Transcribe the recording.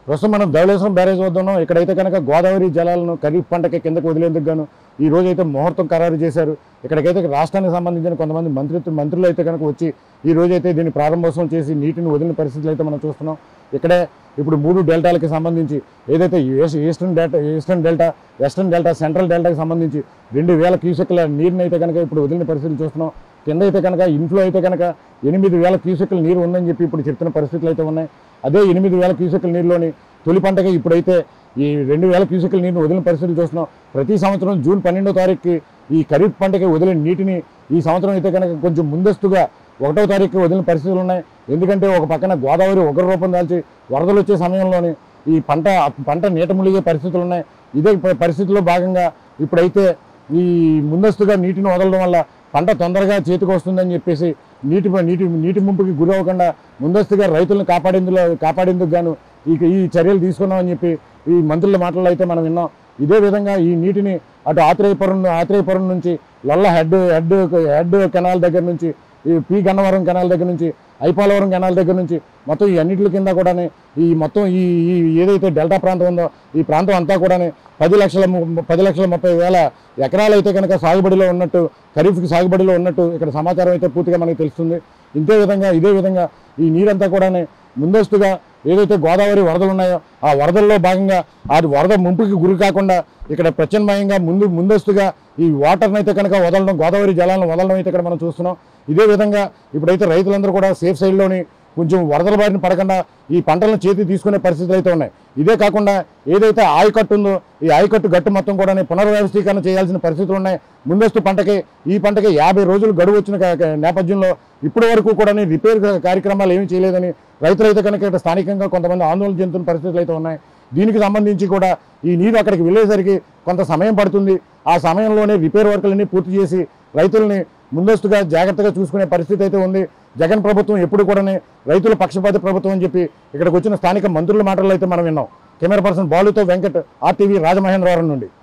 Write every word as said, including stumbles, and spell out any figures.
ప్రస్తుతం మనం ధవళేశ్వరం బ్యారేజ్ వద్ద ఉన్నాం. ఇక్కడైతే కనుక గోదావరి జలాలను ఖరీఫ్ పంటకి కిందకు వదిలేందుకు గాను ఈ రోజు అయితే ముహూర్తం ఖరారు చేశారు. ఇక్కడికైతే రాష్ట్రానికి సంబంధించిన కొంతమంది మంత్రి మంత్రులు అయితే కనుక వచ్చి ఈ రోజు అయితే దీన్ని ప్రారంభోత్సవం చేసి నీటిని వదిలిన పరిస్థితులు అయితే మనం చూస్తున్నాం. ఇక్కడే ఇప్పుడు మూడు డెల్టాలకి సంబంధించి ఏదైతే eastern delta eastern delta western delta central డెల్టాకి సంబంధించి రెండు వేల క్యూసెక్ల నీరుని అయితే కనుక ఇప్పుడు వదిలిన పరిస్థితులు చూస్తున్నాం. కింద అయితే కనుక ఇన్ఫ్లో అయితే కనుక ఎనిమిది వేల క్యూసెక్ల నీరు ఉందని చెప్పి ఇప్పుడు చెప్తున్న పరిస్థితులు అయితే ఉన్నాయి. అదే ఎనిమిది వేల క్యూసెక్ల నీరులోని తొలి పంటకి ఇప్పుడైతే ఈ రెండు వేల క్యూసెక్ల నీరుని వదిలిన పరిస్థితులు చూస్తున్నాం. ప్రతి సంవత్సరం జూన్ పన్నెండో తారీఖుకి ఈ ఖరీఫ్ పంటకి వదిలిన నీటిని ఈ సంవత్సరం అయితే కనుక కొంచెం ముందస్తుగా ఒకటో తారీఖు వదిలిన పరిస్థితులు ఉన్నాయి. ఎందుకంటే ఒక పక్కన గోదావరి ఒకరి రూపం దాల్చి వరదలు వచ్చే సమయంలోని ఈ పంట పంట నీట మునిగే పరిస్థితులు ఉన్నాయి. ఇదే పరిస్థితుల్లో భాగంగా ఇప్పుడైతే ఈ ముందస్తుగా నీటిని వదలడం వల్ల పంట తొందరగా చేతికి వస్తుందని చెప్పేసి నీటి నీటి నీటి ముంపుకి గురి అవ్వకుండా ముందస్తుగా రైతులను కాపాడేందులో కాపాడేందుకు గాను ఈ ఈ చర్యలు తీసుకున్నామని చెప్పి ఈ మంత్రుల మాటల్లో అయితే మనం విన్నాం. ఇదే విధంగా ఈ నీటిని అటు ఆత్రేయపురం ఆత్రేయపురం నుంచి Lolla head head head canal దగ్గర నుంచి ఈ పి గన్నవరం కెనాల్ దగ్గర నుంచి ఐపాలవరం కెనాల్ దగ్గర నుంచి మొత్తం ఈ అన్నింటి కింద కూడా ఈ మొత్తం ఈ ఏదైతే డెల్టా ప్రాంతం ఉందో ఈ ప్రాంతం అంతా కూడా పది లక్షల పది లక్షల ముప్పై వేల ఎకరాలు అయితే కనుక సాగుబడిలో ఉన్నట్టు ఖరీఫ్కి సాగుబడిలో ఉన్నట్టు ఇక్కడ సమాచారం అయితే పూర్తిగా మనకు తెలుస్తుంది. ఇంతే విధంగా ఇదే విధంగా ఈ నీరంతా కూడా ముందస్తుగా ఏదైతే గోదావరి వరదలు ఉన్నాయో ఆ వరదల్లో భాగంగా అది వరద ముంపుకి గురి కాకుండా ఇక్కడ ప్రత్యామ్నాయంగా ముందు ముందస్తుగా ఈ వాటర్ని అయితే కనుక వదలడం గోదావరి జలాలను వదలడం అయితే ఇక్కడ మనం చూస్తున్నాం. ఇదే విధంగా ఇప్పుడైతే రైతులందరూ కూడా సేఫ్ సైడ్లోని కొంచెం వరదల బారిన పడకుండా ఈ పంటలను చేతి తీసుకునే పరిస్థితులు అయితే ఉన్నాయి. ఇదే కాకుండా ఏదైతే ఆయకట్టు ఉందో ఈ ఆయకట్టు గట్టు మొత్తం కూడా పునర్వ్యవస్థీకరణ చేయాల్సిన పరిస్థితులు ఉన్నాయి. ముందస్తు పంటకి ఈ పంటకి యాభై రోజులు గడువు వచ్చిన నేపథ్యంలో ఇప్పటి వరకు కూడా రిపేర్ కార్యక్రమాలు ఏమీ చేయలేదని రైతులైతే కనుక ఇక్కడ స్థానికంగా కొంతమంది ఆందోళన చెందుతున్న పరిస్థితులు అయితే ఉన్నాయి. దీనికి సంబంధించి కూడా ఈ నీరు అక్కడికి వెళ్ళేసరికి కొంత సమయం పడుతుంది. ఆ సమయంలోనే రిపేర్ వర్కులన్నీ పూర్తి చేసి రైతుల్ని ముందస్తుగా జాగ్రత్తగా చూసుకునే పరిస్థితి అయితే ఉంది. జగన్ ప్రభుత్వం ఎప్పుడు కూడా రైతుల పక్షపాతి ప్రభుత్వం అని చెప్పి ఇక్కడికి వచ్చిన స్థానిక మంత్రుల మాటల్లో అయితే మనం విన్నాం. కెమెరా పర్సన్ బాలుతో వెంకట్, ఆర్టీవీ, రాజమహేంద్రవరం నుండి.